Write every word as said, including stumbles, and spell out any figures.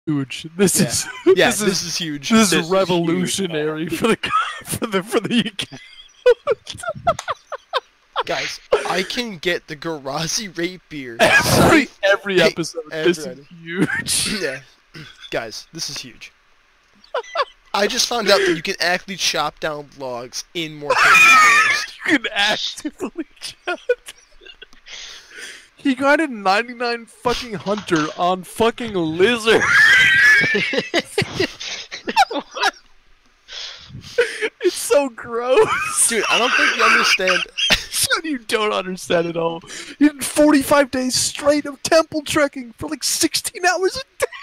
huge. This Yeah. is Yeah, this, this is, is huge. This, This is is revolutionary for the for the for the account. Guys, I can get the Garazi Rapier. Every every Hey, episode. This is every- huge. Yeah. Guys, this is huge. I just found out that you can actually chop down logs in more Forest. You can actively chat. He got a ninety-nine fucking hunter on fucking lizard. It's so gross. Dude, I don't think you understand. Son, you don't understand at all. You did forty-five days straight of temple trekking for like sixteen hours a day.